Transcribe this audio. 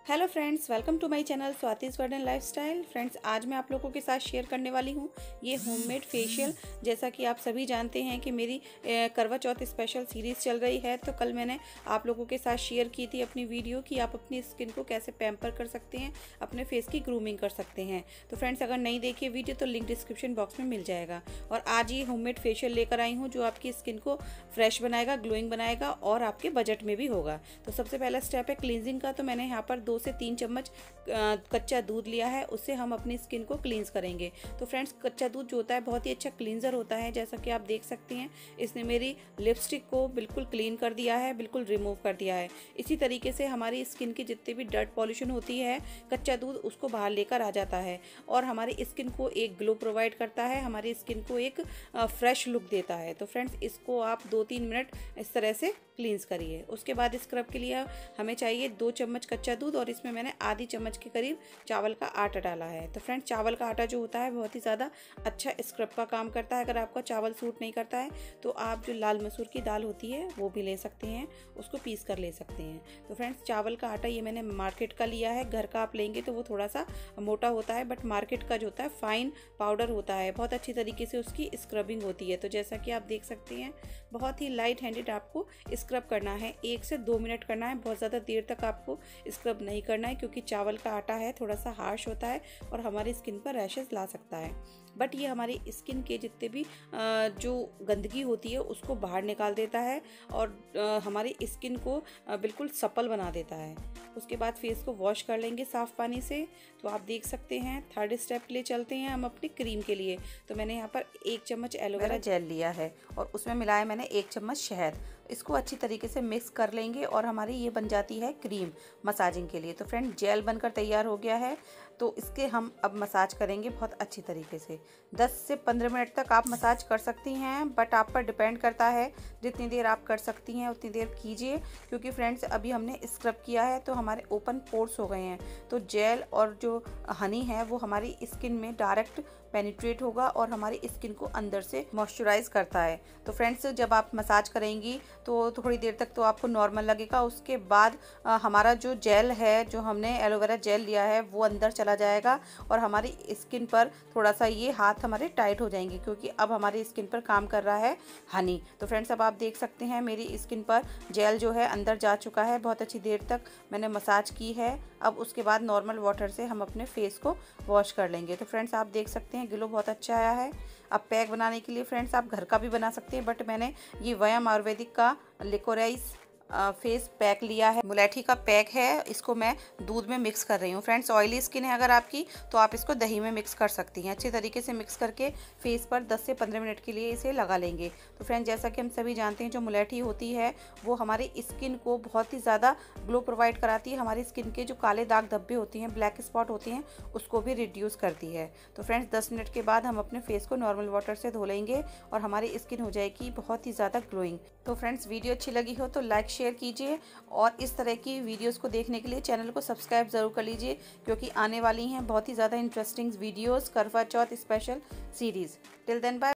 Hello friends, welcome to my channel Swati's garden lifestyle. Friends, आज मैं आप लोगों के साथ शेयर करने वाली हूँ ये होममेड फेशियल। जैसा कि आप सभी जानते हैं कि मेरी करवा चौथ स्पेशल सीरीज़ चल रही है, तो कल मैंने आप लोगों के साथ शेयर की थी अपनी वीडियो कि आप अपनी स्किन को कैसे पैम्पर कर सकते हैं, अपने फेस की ग्रूमिंग कर सकते हैं। तो फ्रेंड्स, अगर नहीं देखिए वीडियो तो लिंक डिस्क्रिप्शन बॉक्स में मिल जाएगा। और आज ये होममेड फेशियल लेकर आई हूँ जो आपकी स्किन को फ्रेश बनाएगा, ग्लोइंग बनाएगा और आपके बजट में भी होगा। तो सबसे पहला स्टेप है क्लींजिंग का। तो मैंने यहाँ पर 2 से 3 चम्मच कच्चा दूध लिया है, उससे हम अपनी स्किन को क्लींस करेंगे। तो फ्रेंड्स, कच्चा दूध जो होता है बहुत ही अच्छा क्लींजर होता है। जैसा कि आप देख सकते हैं, इसने मेरी लिपस्टिक को बिल्कुल क्लीन कर दिया है, बिल्कुल रिमूव कर दिया है। इसी तरीके से हमारी स्किन की जितनी भी डर्ट पॉल्यूशन होती है, कच्चा दूध उसको बाहर लेकर आ जाता है और हमारी स्किन को एक ग्लो प्रोवाइड करता है, हमारी स्किन को एक फ्रेश लुक देता है। तो फ्रेंड्स, इसको आप 2-3 मिनट इस तरह से क्लींस करिए। उसके बाद स्क्रब के लिए हमें चाहिए 2 चम्मच कच्चा दूध और इसमें मैंने आधी चम्मच के करीब चावल का आटा डाला है। तो फ्रेंड्स, चावल का आटा जो होता है बहुत ही ज़्यादा अच्छा स्क्रब का काम करता है। अगर आपका चावल सूट नहीं करता है तो आप जो लाल मसूर की दाल होती है वो भी ले सकते हैं, उसको पीस कर ले सकते हैं। तो फ्रेंड्स, चावल का आटा ये मैंने मार्केट का लिया है। घर का आप लेंगे तो वो थोड़ा सा मोटा होता है, बट मार्केट का जो होता है फाइन पाउडर होता है, बहुत अच्छी तरीके से उसकी स्क्रबिंग होती है। तो जैसा कि आप देख सकते हैं, बहुत ही लाइट हैंडेड आपको स्क्रब करना है। 1 से 2 मिनट करना है, बहुत ज़्यादा देर तक आपको स्क्रब नहीं करना है, क्योंकि चावल का आटा है थोड़ा सा हार्श होता है और हमारी स्किन पर रैशेस ला सकता है। बट ये हमारी स्किन के जितने भी जो गंदगी होती है उसको बाहर निकाल देता है और हमारी स्किन को बिल्कुल सप्पल बना देता है। उसके बाद फेस को वॉश कर लेंगे साफ़ पानी से। तो आप देख सकते हैं, थर्ड स्टेप के लिए चलते हैं हम अपनी क्रीम के लिए। तो मैंने यहाँ पर 1 चम्मच एलोवेरा जेल लिया है और उसमें मिलाया मैंने 1 चम्मच शहद। इसको अच्छी तरीके से मिक्स कर लेंगे और हमारी ये बन जाती है क्रीम मसाजिंग के लिए। तो फ्रेंड, जेल बनकर तैयार हो गया है। तो इसके हम अब मसाज करेंगे बहुत अच्छी तरीके से। 10 से 15 मिनट तक आप मसाज कर सकती हैं, बट आप पर डिपेंड करता है। जितनी देर आप कर सकती हैं उतनी देर कीजिए, क्योंकि फ्रेंड्स अभी हमने स्क्रब किया है तो हमारे ओपन पोर्स हो गए हैं। तो जेल और जो हनी है वो हमारी स्किन में डायरेक्ट पेनिट्रेट होगा और हमारी स्किन को अंदर से मॉइस्चराइज करता है। तो फ्रेंड्स, जब आप मसाज करेंगी तो थोड़ी देर तक तो आपको नॉर्मल लगेगा। उसके बाद हमारा जो जेल है, जो हमने एलोवेरा जेल लिया है, वो अंदर चला जाएगा और हमारी स्किन पर थोड़ा सा ये हाथ हमारे टाइट हो जाएंगे, क्योंकि अब हमारी स्किन पर काम कर रहा है हनी। तो फ्रेंड्स, अब आप देख सकते हैं मेरी स्किन पर जेल जो है अंदर जा चुका है। बहुत अच्छी देर तक मैंने मसाज की है। अब उसके बाद नॉर्मल वाटर से हम अपने फेस को वॉश कर लेंगे। तो फ्रेंड्स, आप देख सकते हैं ग्लो बहुत अच्छा आया है। अब पैक बनाने के लिए फ्रेंड्स आप घर का भी बना सकते हैं, बट मैंने ये वयम आयुर्वेदिक का लिकोराइस फेस पैक लिया है। मुलेठी का पैक है, इसको मैं दूध में मिक्स कर रही हूँ। फ्रेंड्स, ऑयली स्किन है अगर आपकी तो आप इसको दही में मिक्स कर सकती हैं। अच्छे तरीके से मिक्स करके फेस पर 10 से 15 मिनट के लिए इसे लगा लेंगे। तो फ्रेंड्स, जैसा कि हम सभी जानते हैं, जो मुलेठी होती है वो हमारी स्किन को बहुत ही ज़्यादा ग्लो प्रोवाइड कराती है। हमारी स्किन के जो काले दाग धब्बे होते हैं, ब्लैक स्पॉट होते हैं, उसको भी रिड्यूस करती है। तो फ्रेंड्स, 10 मिनट के बाद हम अपने फेस को नॉर्मल वाटर से धो लेंगे और हमारी स्किन हो जाएगी बहुत ही ज़्यादा ग्लोइंग। तो फ्रेंड्स, वीडियो अच्छी लगी हो तो लाइक शेयर कीजिए और इस तरह की वीडियोस को देखने के लिए चैनल को सब्सक्राइब ज़रूर कर लीजिए, क्योंकि आने वाली हैं बहुत ही ज़्यादा interesting videos Karva Chauth special series. Till then bye.